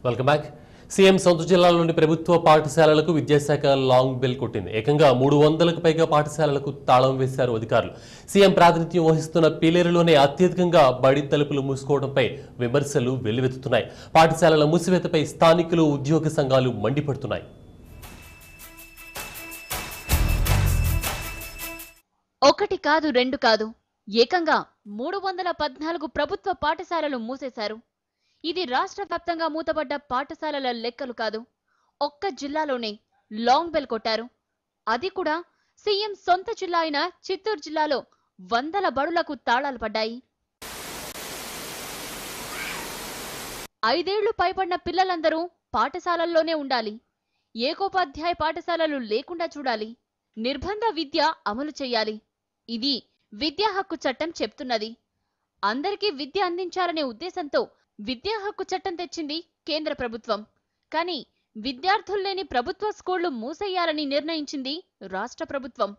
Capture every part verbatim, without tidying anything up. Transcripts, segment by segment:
Welcome back. CM సొంత జిల్లాలోని ప్రభుత్వ పాఠశాలలకు విద్యాశాఖ లాంగ్ బెల్ కొట్టింది. ఏకంగా మూడు వందలకు పైగా పాఠశాలలకు తాళం వేశారు అధికారులు. సీఎం ప్రాతినిధ్యం వహిస్తున్న పీలేరులోనే అత్యధికంగా బడి తలుపులు మూసుకోవడంపై విమర్శలు వెల్లువెత్తుతున్నాయి. పాఠశాలల మూసివేతపై స్థానికులు, ఉద్యోగ సంఘాలు మండిపడుతున్నాయి. ఒకటి కాదు, రెండు కాదు, ఏకంగా మూడు వందల పద్నాలుగు ప్రభుత్వ పాఠశాలలు మూసేశారు. ఇది రాష్ట్ర వ్యాప్తంగా మూతపడ్డ పాఠశాలల లెక్కలు కాదు. ఒక్క జిల్లాలోనే లాంగ్ బెల్ కొట్టారు. అది కూడా సీఎం సొంత జిల్లా అయిన చిత్తూరు జిల్లాలో వందల బడులకు తాళాలు పడ్డాయి. ఐదేళ్లు పైబడిన పిల్లలందరూ పాఠశాలల్లోనే ఉండాలి. ఏకోపాధ్యాయ పాఠశాలలు లేకుండా చూడాలి. నిర్బంధ విద్య అమలు చేయాలి. ఇది విద్యా హక్కు చట్టం చెప్తున్నది. అందరికీ విద్య అందించాలనే ఉద్దేశంతో విద్యా హక్కు చట్టం తెచ్చింది కేంద్ర ప్రభుత్వం. కానీ విద్యార్థులు లేని ప్రభుత్వ స్కూళ్లు మూసేయాలని నిర్ణయించింది రాష్ట్ర ప్రభుత్వం.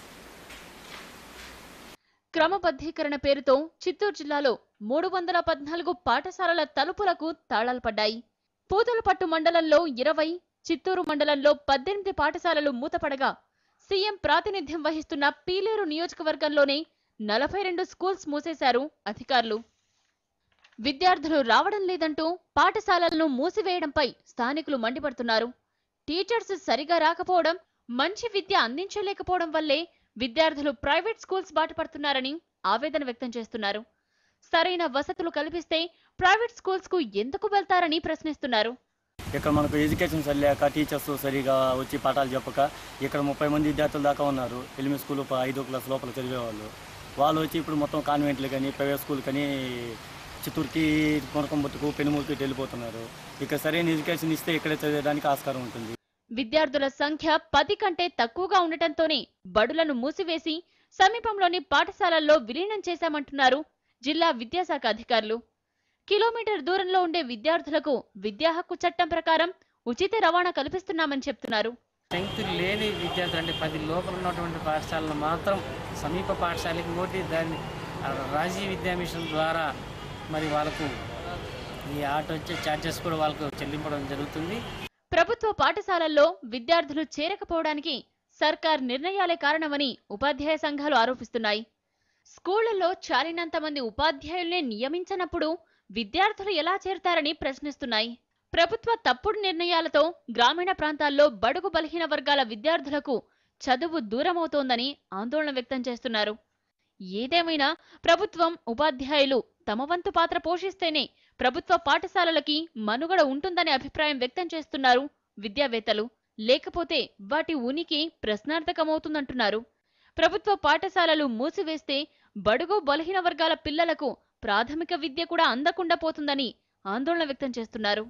క్రమబద్ధీకరణ పేరుతో చిత్తూరు జిల్లాలో మూడు వందల పద్నాలుగు పాఠశాలల తలుపులకు తాళాలు పడ్డాయి. పూతలపట్టు మండలంలో ఇరవై, చిత్తూరు మండలంలో పద్దెనిమిది పాఠశాలలు మూతపడగా, సీఎం ప్రాతినిధ్యం వహిస్తున్న పీలేరు నియోజకవర్గంలోనే నలభై రెండు స్కూల్స్ మూసేశారు అధికారులు. విద్యార్థులు రావడం లేదంటూ పాఠశాలలను మూసివేయడంపై స్థానికులు మండిపడుతున్నారు. టీచర్స్ సరిగా రాకపోవడం, మంచి విద్య అందించలేకపోవడం వల్లే విద్యార్థులు ప్రైవేట్ స్కూల్స్ బాటపడుతున్నారని ఆవేదన వ్యక్తం చేస్తున్నారు. సరైన వసతులు కల్పిస్తే ప్రైవేట్ స్కూల్స్ కు ఎందుకు వెళ్తారని ప్రశ్నిస్తున్నారు. ఇక్కడ మనకు ఎడ్యుకేషన్ సరిలేక టీచర్స్ సరిగా వచ్చి పాఠాలు చెప్పక ఇక్కడ ముప్పై మంది విద్యార్థులు దాకా ఉన్నారు. ఎలిమి స్కూల్ ఐదో క్లాస్ లోపల చదివేవాళ్ళు. వాళ్ళు వచ్చి ఇప్పుడు మొత్తం కాన్వెంట్లు కానీ ప్రైవేట్ స్కూల్ కానీ చిత్తూరుకి, కొనకంబట్టుకు, పెనుమూరుకి వెళ్ళిపోతున్నారు. ఇక్కడ సరైన ఎడ్యుకేషన్ ఇస్తే ఇక్కడే చదివేదానికి ఆస్కారం ఉంటుంది. విద్యార్థుల సంఖ్య పది కంటే తక్కువగా ఉండటంతోనే బడులను మూసివేసి సమీపంలోని పాఠశాలల్లో విలీనం చేశామంటున్నారు జిల్లా విద్యాశాఖ అధికారులు. కిలోమీటర్ దూరంలో ఉండే విద్యార్థులకు విద్యా హక్కు చట్టం ప్రకారం ఉచిత రవాణా కల్పిస్తున్నామని చెప్తున్నారు. స్ట్రెంగ్త్ లేని విద్యార్థులు అంటే పది లోపల ఉన్నటువంటి పాఠశాలను మాత్రం సమీప పాఠశాలకి ఓటి దాన్ని రాజీవ్ విద్యా మిషన్ ద్వారా మరి వాళ్ళకు ఈ ఆటో వచ్చే ఛార్జెస్ కూడా వాళ్ళకు చెల్లింపడం జరుగుతుంది. ప్రభుత్వ పాఠశాలల్లో విద్యార్థులు చేరకపోవడానికి సర్కార్ నిర్ణయాలే కారణమని ఉపాధ్యాయ సంఘాలు ఆరోపిస్తున్నాయి. స్కూళ్లలో చాలినంత మంది ఉపాధ్యాయుల్నే నియమించనప్పుడు విద్యార్థులు ఎలా చేరతారని ప్రశ్నిస్తున్నాయి. ప్రభుత్వ తప్పుడు నిర్ణయాలతో గ్రామీణ ప్రాంతాల్లో బడుగు బలహీన వర్గాల విద్యార్థులకు చదువు దూరమవుతోందని ఆందోళన వ్యక్తం చేస్తున్నారు. ఏదేమైనా ప్రభుత్వం, ఉపాధ్యాయులు తమ వంతు పాత్ర పోషిస్తేనే ప్రభుత్వ పాఠశాలలకి మనుగడ ఉంటుందనే అభిప్రాయం వ్యక్తం చేస్తున్నారు విద్యావేత్తలు. లేకపోతే వాటి ఉనికి ప్రశ్నార్థకమవుతుందంటున్నారు. ప్రభుత్వ పాఠశాలలు మూసివేస్తే బడుగు బలహీన వర్గాల పిల్లలకు ప్రాథమిక విద్య కూడా అందకుండా పోతుందని ఆందోళన వ్యక్తం చేస్తున్నారు.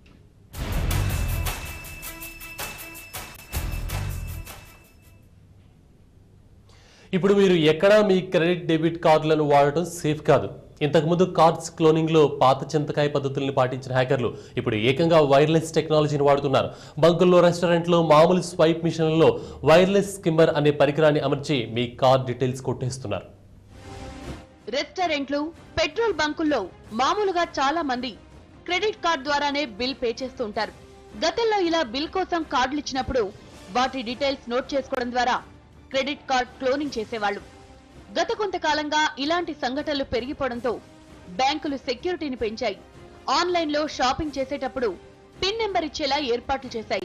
ఇప్పుడు మీరు ఎక్కడా మీ క్రెడిట్ డెబిట్ కార్డులను వాడటం సేఫ్ కాదు. ఇంతకుముందు కార్డ్స్ క్లోనింగ్ లో పాత చింతకాయ పద్ధతుల్ని పాటించిన హ్యాకర్లు ఇప్పుడు ఏకంగా వైర్లెస్ టెక్నాలజీని వాడుతున్నారు. బంకుల్లో, రెస్టారెంట్లో మామూలు స్వైప్ మిషన్లలో వైర్లెస్ స్కిమ్మర్ అనే పరికరాన్ని అమర్చి మీ కార్డ్ డీటెయిల్స్ కొట్టేస్తున్నారు. రెస్టారెంట్లు, పెట్రోల్ బంకుల్లో మామూలుగా చాలా మంది క్రెడిట్ కార్డ్ ద్వారానే బిల్ పే చేస్తూ ఉంటారు. గతంలో ఇలా బిల్ కోసం కార్డులు ఇచ్చినప్పుడు వాటి డీటెయిల్స్ నోట్ చేసుకోవడం ద్వారా క్రెడిట్ కార్డ్ క్లోనింగ్ చేసేవాళ్లు. గత కొంతకాలంగా ఇలాంటి సంఘటనలు పెరిగిపోవడంతో బ్యాంకులు సెక్యూరిటీని పెంచాయి. ఆన్లైన్ లో షాపింగ్ చేసేటప్పుడు పిన్ నెంబర్ ఇచ్చేలా ఏర్పాట్లు చేశాయి.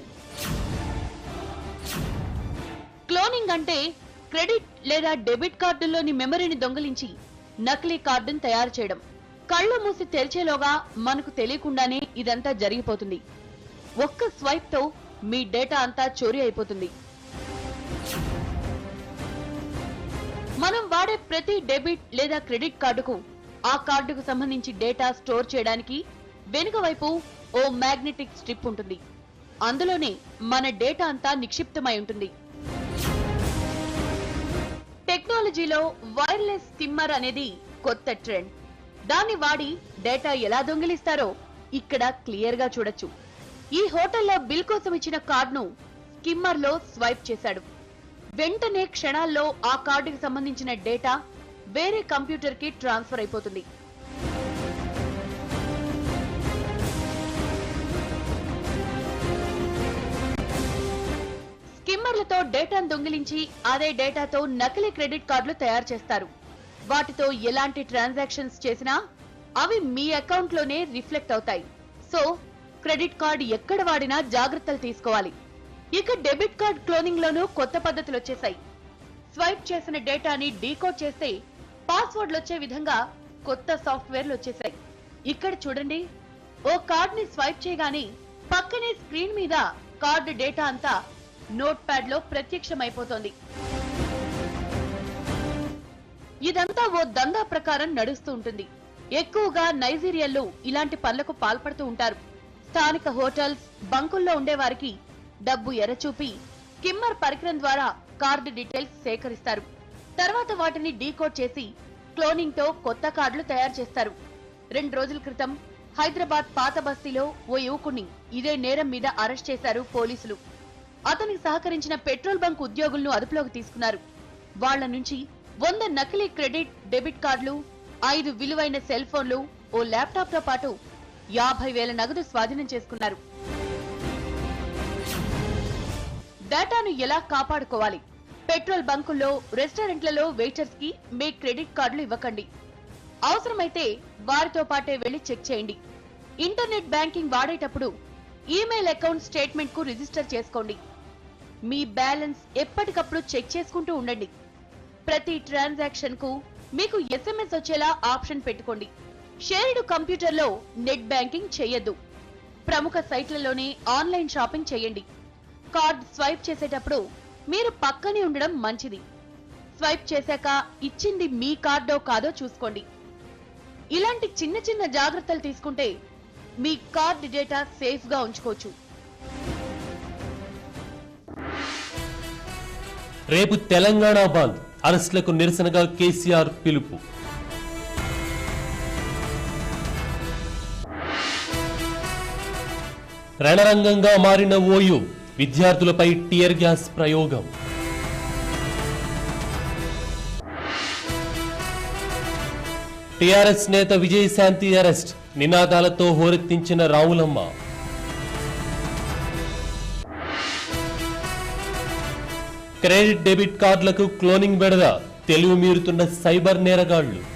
క్లోనింగ్ అంటే క్రెడిట్ లేదా డెబిట్ కార్డుల్లోని మెమరీని దొంగిలించి నకిలీ కార్డును తయారు చేయడం. కళ్ళు మూసి తెరిచేలోగా మనకు తెలియకుండానే ఇదంతా జరిగిపోతుంది. ఒక్క స్వైప్ తో మీ డేటా అంతా చోరీ అయిపోతుంది. మనం వాడే ప్రతి డెబిట్ లేదా క్రెడిట్ కార్డుకు ఆ కార్డుకు సంబంధించి డేటా స్టోర్ చేయడానికి వెనుక వైపు ఓ మ్యాగ్నెటిక్ స్ట్రిప్ ఉంటుంది. అందులోనే మన డేటా అంతా నిక్షిప్తమై ఉంటుంది. టెక్నాలజీలో వైర్లెస్ స్కిమ్మర్ అనేది కొత్త ట్రెండ్. దాన్ని వాడి డేటా ఎలా దొంగిలిస్తారో ఇక్కడ క్లియర్ గా చూడొచ్చు. ఈ హోటల్లో బిల్ కోసం ఇచ్చిన కార్డును స్కిమ్మర్ లో స్వైప్ చేశాడు. వెంటనే క్షణాల్లో ఆ కార్డుకి సంబంధించిన డేటా వేరే కంప్యూటర్ కి ట్రాన్స్ఫర్ అయిపోతుంది. స్కిమ్మర్లతో డేటాను దొంగిలించి అదే డేటాతో నకిలీ క్రెడిట్ కార్డులు తయారు చేస్తారు. వాటితో ఎలాంటి ట్రాన్సాక్షన్స్ చేసినా అవి మీ అకౌంట్ లోనే రిఫ్లెక్ట్ అవుతాయి. సో క్రెడిట్ కార్డ్ ఎక్కడ వాడినా జాగ్రత్తలు తీసుకోవాలి. ఇక డెబిట్ కార్డ్ క్లోనింగ్ లోనూ కొత్త పద్ధతులు వచ్చేసాయి. స్వైప్ చేసిన డేటాని డీకోడ్ చేస్తే పాస్వర్డ్లు వచ్చే విధంగా కొత్త సాఫ్ట్వేర్లు వచ్చేసాయి. ఇక్కడ చూడండి, ఓ కార్డ్ ని స్వైప్ చేయగానే పక్కనే స్క్రీన్ మీద కార్డు డేటా అంతా నోట్ ప్యాడ్ లో ప్రత్యక్షమైపోతోంది. ఇదంతా ఓ దందా ప్రకారం నడుస్తూ ఉంటుంది. ఎక్కువగా నైజీరియాలో ఇలాంటి పనులకు పాల్పడుతూ ఉంటారు. స్థానిక హోటల్స్, బంకుల్లో ఉండేవారికి డబ్బు ఎరచూపి స్కిమ్మర్ పరికరం ద్వారా కార్డు డీటెయిల్స్ సేకరిస్తారు. తర్వాత వాటిని డీకోడ్ చేసి క్లోనింగ్ తో కొత్త కార్డులు తయారు చేస్తారు. రెండు రోజుల క్రితం హైదరాబాద్ పాత బస్తీలో ఓ యువకుణ్ణి ఇదే నేరం మీద అరెస్ట్ చేశారు పోలీసులు. అతనికి సహకరించిన పెట్రోల్ బంక్ ఉద్యోగులను అదుపులోకి తీసుకున్నారు. వాళ్ల నుంచి వంద నకిలీ క్రెడిట్, డెబిట్ కార్డులు, ఐదు విలువైన సెల్ ఫోన్లు, ఓ ల్యాప్టాప్ తో పాటు యాభై వేల నగదు స్వాధీనం చేసుకున్నారు. డేటాను ఎలా కాపాడుకోవాలి? పెట్రోల్ బంకుల్లో, రెస్టారెంట్లలో వెయిటర్స్ కి మీ క్రెడిట్ కార్డులు ఇవ్వకండి. అవసరమైతే వారితో పాటే వెళ్లి చెక్ చేయండి. ఇంటర్నెట్ బ్యాంకింగ్ వాడేటప్పుడు ఈమెయిల్ అకౌంట్ స్టేట్మెంట్ కు రిజిస్టర్ చేసుకోండి. మీ బ్యాలెన్స్ ఎప్పటికప్పుడు చెక్ చేసుకుంటూ ఉండండి. ప్రతి ట్రాన్సాక్షన్ కు మీకు ఎస్ఎంఎస్ వచ్చేలా ఆప్షన్ పెట్టుకోండి. షేర్డ్ కంప్యూటర్లో నెట్ బ్యాంకింగ్ చేయొద్దు. ప్రముఖ సైట్లలోనే ఆన్లైన్ షాపింగ్ చేయండి. కార్డ్ స్వైప్ చేసేటప్పుడు మీరు పక్కనే ఉండడం మంచిది. స్వైప్ చేశాక ఇచ్చింది మీ కార్డో కాదో చూసుకోండి. ఇలాంటి చిన్న చిన్న జాగ్రత్తలు తీసుకుంటే మీ కార్డ్ డేటా సేఫ్ గా ఉంచుకోవచ్చు. రేపు తెలంగాణ బంద్, అరెస్టులకు నిరసనగా కేసీఆర్ పిలుపు. రణరంగంగా మారిన ఓయూ, విద్యార్థులపై టియర్ గ్యాస్ ప్రయోగం. టీఆర్ఎస్ నేత విజయశాంతి అరెస్ట్, నినాదాలతో హోరెత్తించిన రావులమ్మ. క్రెడిట్ డెబిట్ కార్డులకు క్లోనింగ్ బెడద, తెలివి మీరుతున్న సైబర్ నేరగాళ్లు.